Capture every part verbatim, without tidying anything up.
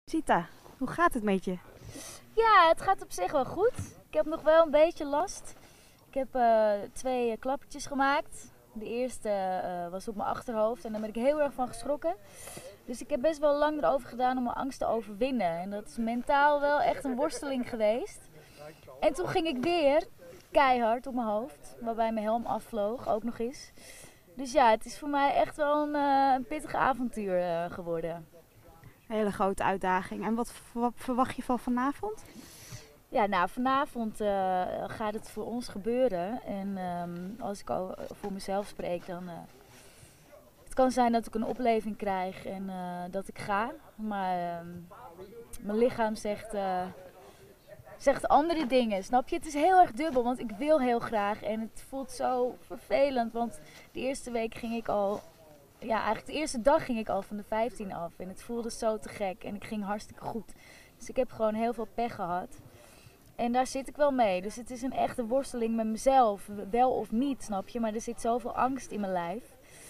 Sita, hoe gaat het met je? Ja, het gaat op zich wel goed. Ik heb nog wel een beetje last. Ik heb uh, twee klappertjes gemaakt. De eerste uh, was op mijn achterhoofd en daar ben ik heel erg van geschrokken. Dus ik heb best wel lang erover gedaan om mijn angst te overwinnen. En dat is mentaal wel echt een worsteling geweest. En toen ging ik weer keihard op mijn hoofd, waarbij mijn helm afvloog, ook nog eens. Dus ja, het is voor mij echt wel een, uh, een pittig avontuur uh, geworden. Een hele grote uitdaging. En wat, wat verwacht je van vanavond? Ja, nou, vanavond uh, gaat het voor ons gebeuren. En um, als ik al voor mezelf spreek, dan... Uh, het kan zijn dat ik een opleving krijg en uh, dat ik ga. Maar uh, mijn lichaam zegt, uh, zegt andere dingen, snap je? Het is heel erg dubbel, want ik wil heel graag. En het voelt zo vervelend, want de eerste week ging ik al... Ja, eigenlijk de eerste dag ging ik al van de vijftien af. En het voelde zo te gek en ik ging hartstikke goed. Dus ik heb gewoon heel veel pech gehad. En daar zit ik wel mee. Dus het is een echte worsteling met mezelf. Wel of niet, snap je? Maar er zit zoveel angst in mijn lijf.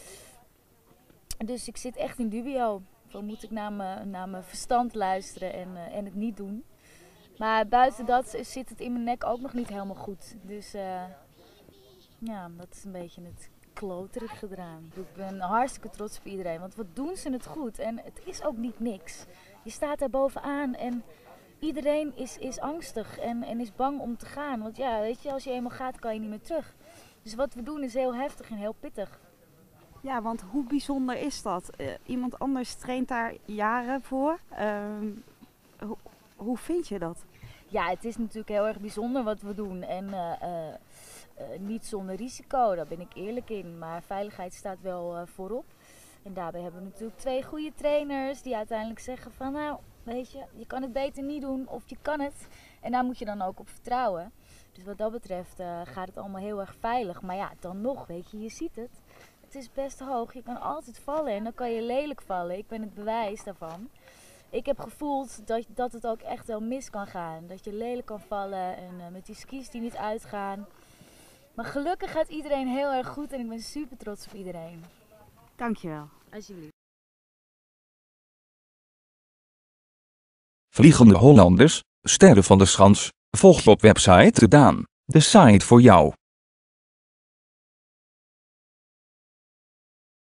Dus ik zit echt in dubio. Dan moet ik naar mijn, naar mijn verstand luisteren en, uh, en het niet doen. Maar buiten dat zit het in mijn nek ook nog niet helemaal goed. Dus uh, ja, dat is een beetje het kloterig gedaan. Ik ben hartstikke trots op iedereen. Want wat doen ze het goed? En het is ook niet niks. Je staat daar bovenaan en... Iedereen is, is angstig en, en is bang om te gaan. Want ja, weet je, als je eenmaal gaat, kan je niet meer terug. Dus wat we doen is heel heftig en heel pittig. Ja, want hoe bijzonder is dat? Uh, iemand anders traint daar jaren voor. Uh, ho- hoe vind je dat? Ja, het is natuurlijk heel erg bijzonder wat we doen. En uh, uh, uh, niet zonder risico, daar ben ik eerlijk in. Maar veiligheid staat wel uh, voorop. En daarbij hebben we natuurlijk twee goede trainers die uiteindelijk zeggen van... nou, weet je, je kan het beter niet doen of je kan het. En daar moet je dan ook op vertrouwen. Dus wat dat betreft uh, gaat het allemaal heel erg veilig. Maar ja, dan nog, weet je, je ziet het. Het is best hoog. Je kan altijd vallen en dan kan je lelijk vallen. Ik ben het bewijs daarvan. Ik heb gevoeld dat, dat het ook echt wel mis kan gaan. Dat je lelijk kan vallen en uh, met die skis die niet uitgaan. Maar gelukkig gaat iedereen heel erg goed en ik ben super trots op iedereen. Dankjewel. Alsjeblieft. Vliegende Hollanders, Sterren van de Schans, volg je op website de Daan, de site voor jou.